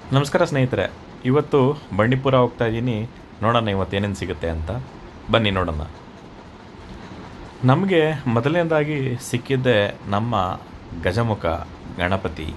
ನಮಸ್ಕಾರ ಸ್ನೇಹಿತರೆ, ಇವತ್ತು ಬಂಡೀಪುರ ಹೋಗ್ತಾ ಇದ್ದೀನಿ. ನೋಡೋಣ ಇವತ್ತು ಏನೇನು ಸಿಗುತ್ತೆ ಅಂತ. ಬನ್ನಿ ನೋಡೋಣ. ನಮಗೆ ಮೊದಲನೇದಾಗಿ ಸಿಕ್ಕಿದ್ದೆ ನಮ್ಮ ಗಜಮುಖ ಗಣಪತಿ,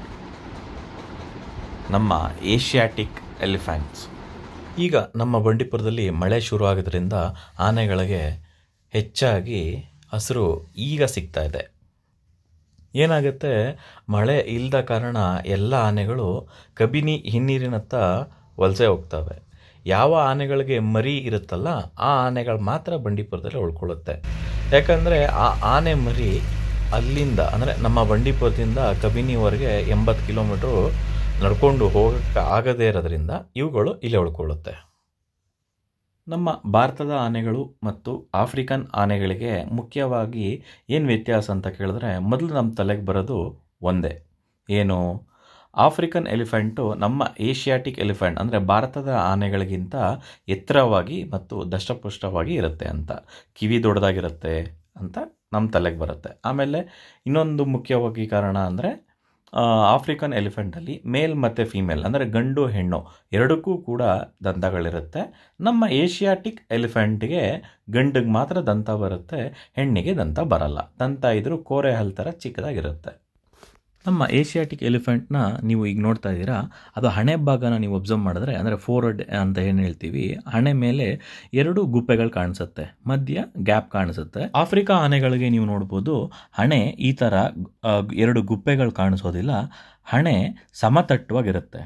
ನಮ್ಮ ಏಷ್ಯಾಟಿಕ್ ಎಲಿಫೆಂಟ್ಸ್. ಈಗ ನಮ್ಮ ಬಂಡೀಪುರದಲ್ಲಿ ಮಳೆ ಶುರು ಆಗೋದ್ರಿಂದ ಆನೆಗಳಿಗೆ ಹೆಚ್ಚಾಗಿ ಹಸಿರು ಈಗ ಸಿಗ್ತಾ ಇದೆ. ಏನಾಗುತ್ತೆ, ಮಳೆ ಇಲ್ಲದ ಕಾರಣ ಎಲ್ಲ ಆನೆಗಳು ಕಬಿನಿ ಹಿನ್ನೀರಿನತ್ತ ವಲಸೆ ಹೋಗ್ತವೆ. ಯಾವ ಆನೆಗಳಿಗೆ ಮರಿ ಇರುತ್ತಲ್ಲ ಆ ಆನೆಗಳು ಮಾತ್ರ ಬಂಡೀಪುರದಲ್ಲಿ ಉಳ್ಕೊಳ್ಳುತ್ತೆ. ಯಾಕಂದರೆ ಆ ಆನೆ ಮರಿ ಅಲ್ಲಿಂದ ಅಂದರೆ ನಮ್ಮ ಬಂಡೀಪುರದಿಂದ ಕಬಿನಿವರೆಗೆ 80 ಕಿಲೋಮೀಟ್ರು ನಡ್ಕೊಂಡು ಹೋಗೋಕ್ಕೆ ಆಗದೇ ಇರೋದ್ರಿಂದ ಇವುಗಳು ಇಲ್ಲೇ ಉಳ್ಕೊಳ್ಳುತ್ತೆ. ನಮ್ಮ ಭಾರತದ ಆನೆಗಳು ಮತ್ತು ಆಫ್ರಿಕನ್ ಆನೆಗಳಿಗೆ ಮುಖ್ಯವಾಗಿ ಏನು ವ್ಯತ್ಯಾಸ ಅಂತ ಕೇಳಿದ್ರೆ, ಮೊದಲು ನಮ್ಮ ತಲೆಗೆ ಬರೋದು ಒಂದೇ. ಏನು? ಆಫ್ರಿಕನ್ ಎಲಿಫೆಂಟು ನಮ್ಮ ಏಷ್ಯಾಟಿಕ್ ಎಲಿಫೆಂಟ್ ಅಂದರೆ ಭಾರತದ ಆನೆಗಳಿಗಿಂತ ಎತ್ತರವಾಗಿ ಮತ್ತು ದಷ್ಟಪುಷ್ಟವಾಗಿ ಇರುತ್ತೆ ಅಂತ, ಕಿವಿ ದೊಡ್ಡದಾಗಿರುತ್ತೆ ಅಂತ ನಮ್ಮ ತಲೆಗೆ ಬರುತ್ತೆ. ಆಮೇಲೆ ಇನ್ನೊಂದು ಮುಖ್ಯವಾಗಿ ಕಾರಣ ಅಂದರೆ ಆಫ್ರಿಕನ್ ಎಲಿಫೆಂಟಲ್ಲಿ ಮೇಲ್ ಮತ್ತು ಫೀಮೇಲ್ ಅಂದರೆ ಗಂಡು ಹೆಣ್ಣು ಎರಡಕ್ಕೂ ಕೂಡ ದಂತಗಳಿರುತ್ತೆ. ನಮ್ಮ ಏಷ್ಯಾಟಿಕ್ ಎಲಿಫೆಂಟ್ಗೆ ಗಂಡಿಗೆ ಮಾತ್ರ ದಂತ ಬರುತ್ತೆ, ಹೆಣ್ಣಿಗೆ ದಂತ ಬರಲ್ಲ. ದಂತ ಇದ್ರೂ ಕೋರೆ ಹಲ್ ಥರ ಚಿಕ್ಕದಾಗಿರುತ್ತೆ. ನಮ್ಮ ಏಷ್ಯಾಟಿಕ್ ಎಲಿಫೆಂಟ್ನ ನೀವು ಈಗ ನೋಡ್ತಾ ಇದ್ದೀರಾ, ಅದು ಹಣೆ ಭಾಗನ ನೀವು ಒಬ್ಸರ್ವ್ ಮಾಡಿದ್ರೆ ಅಂದರೆ ಫೋರ್ಹೆಡ್ ಅಂತ ಏನು ಹೇಳ್ತೀವಿ, ಹಣೆ ಮೇಲೆ 2 ಗುಪ್ಪೆಗಳು ಕಾಣಿಸುತ್ತೆ, ಮಧ್ಯ ಗ್ಯಾಪ್ ಕಾಣಿಸುತ್ತೆ. ಆಫ್ರಿಕಾ ಆನೆಗಳಿಗೆ ನೀವು ನೋಡ್ಬೋದು, ಹಣೆ ಈ ಥರ 2 ಗುಪ್ಪೆಗಳು ಕಾಣಿಸೋದಿಲ್ಲ, ಹಣೆ ಸಮತಟ್ಟವಾಗಿರುತ್ತೆ.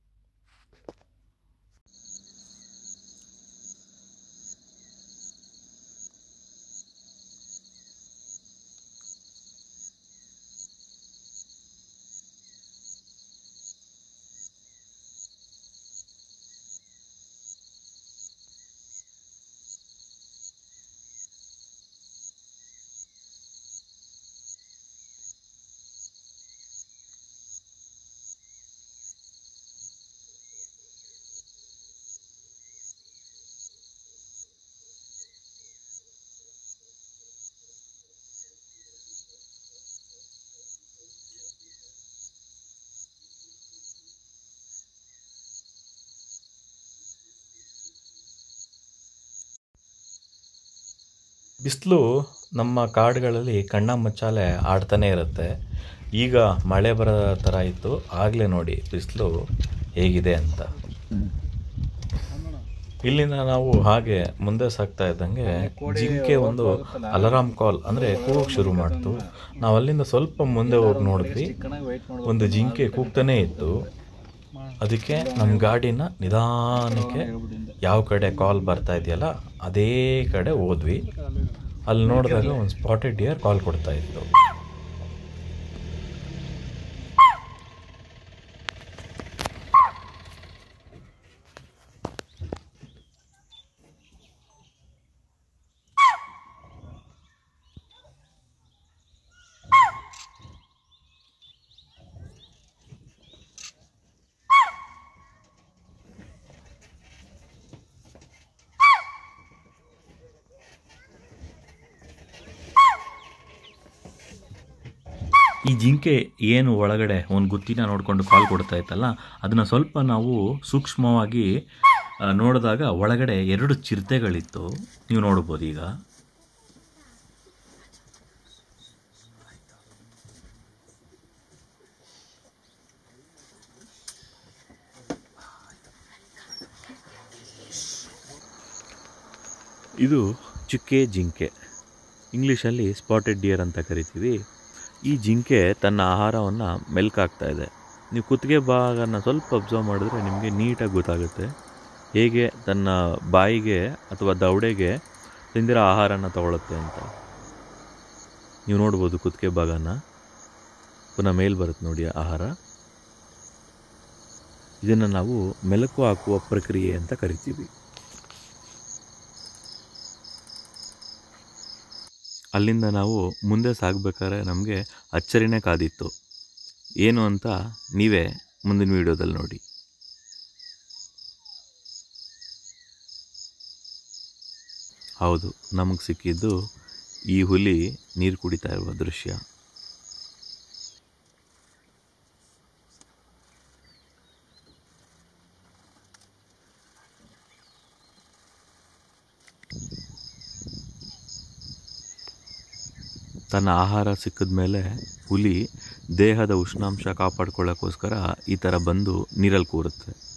ಬಿಸಿಲು ನಮ್ಮ ಕಾಡುಗಳಲ್ಲಿ ಕಣ್ಣ ಮುಚ್ಚಾಲೆ ಆಡ್ತಾನೆ ಇರುತ್ತೆ. ಈಗ ಮಳೆ ಬರೋ ಥರ ಇತ್ತು, ಆಗಲೇ ನೋಡಿ ಬಿಸಿಲು ಹೇಗಿದೆ ಅಂತ. ಇಲ್ಲಿಂದ ನಾವು ಹಾಗೆ ಮುಂದೆ ಸಾಗ್ತಾ ಇದ್ದಂಗೆ ಜಿಂಕೆ ಒಂದು ಅಲಾರಾಮ್ ಕಾಲ್ ಅಂದರೆ ಕೂಗೋಕ್ಕೆ ಶುರು ಮಾಡ್ತು. ನಾವು ಅಲ್ಲಿಂದ ಸ್ವಲ್ಪ ಮುಂದೆ ಹೋಗಿ ನೋಡಿದ್ವಿ, ಒಂದು ಜಿಂಕೆ ಕೂಗ್ತಾನೇ ಇತ್ತು. ಅದಕ್ಕೆ ನಮ್ಮ ಗಾಡಿನ ನಿಧಾನಕ್ಕೆ ಯಾವ ಕಡೆ ಕಾಲ್ ಬರ್ತಾ ಇದೆಯಲ್ಲ ಅದೇ ಕಡೆ ಹೋದ್ವಿ. ಅಲ್ಲಿ ನೋಡಿದಾಗ ಒಂದು ಸ್ಪಾಟೆಡ್ ಡಿಯರ್ ಕಾಲ್ ಕೊಡ್ತಾ ಇತ್ತು. ಈ ಜಿಂಕೆ ಏನು ಒಳಗಡೆ ಒಂದು ಗುತ್ತಿನ ನೋಡಿಕೊಂಡು ಕಾಲ್ ಕೊಡ್ತಾ ಇತ್ತಲ್ಲ, ಅದನ್ನು ಸ್ವಲ್ಪ ನಾವು ಸೂಕ್ಷ್ಮವಾಗಿ ನೋಡಿದಾಗ ಒಳಗಡೆ 2 ಚಿರತೆಗಳಿತ್ತು. ನೀವು ನೋಡ್ಬೋದು ಈಗ. ಇದು ಚುಕ್ಕೆ ಜಿಂಕೆ, ಇಂಗ್ಲೀಷಲ್ಲಿ ಸ್ಪಾಟೆಡ್ ಡಿಯರ್ ಅಂತ ಕರಿತೀವಿ. ಈ ಜಿಂಕೆ ತನ್ನ ಆಹಾರವನ್ನು ಮೆಲ್ಕಾಗ್ತಾ ಇದೆ. ನೀವು ಕುತ್ತಿಗೆ ಭಾಗನ ಸ್ವಲ್ಪ ಅಬ್ಸರ್ವ್ ಮಾಡಿದ್ರೆ ನಿಮಗೆ ನೀಟಾಗಿ ಗೊತ್ತಾಗುತ್ತೆ ಹೇಗೆ ತನ್ನ ಬಾಯಿಗೆ ಅಥವಾ ದವಡೆಗೆ ತಿಂದಿರೋ ಆಹಾರನ ತಗೊಳುತ್ತೆ ಅಂತ. ನೀವು ನೋಡ್ಬೋದು ಕುತ್ತಿಗೆ ಭಾಗನ ಪುನಃ ಮೇಲ್ ಬರುತ್ತೆ ನೋಡಿ ಆಹಾರ. ಇದನ್ನು ನಾವು ಮೆಲುಕು ಹಾಕುವ ಪ್ರಕ್ರಿಯೆ ಅಂತ ಕರಿತೀವಿ. ಅಲ್ಲಿಂದ ನಾವು ಮುಂದೆ ಸಾಗಬೇಕಾದ್ರೆ ನಮಗೆ ಅಚ್ಚರಿನೇ ಕಾದಿತ್ತು. ಏನು ಅಂತ ನೀವೇ ಮುಂದಿನ ವಿಡಿಯೋದಲ್ಲಿ ನೋಡಿ. ಹೌದು, ನಮಗೆ ಸಿಕ್ಕಿದ್ದು ಈ ಹುಲಿ ನೀರು ಕುಡಿತಾ ಇರುವ ದೃಶ್ಯ. ತನ್ನ ಆಹಾರ ಸಿಕ್ಕಿದ ಮೇಲೆ ಹುಲಿ ದೇಹದ ಉಷ್ಣಾಂಶ ಕಾಪಾಡ್ಕೊಳ್ಳೋಕ್ಕೋಸ್ಕರ ಈ ಥರ ಬಂದು ನೀರಲ್ಲಿ ಕೂರುತ್ತೆ.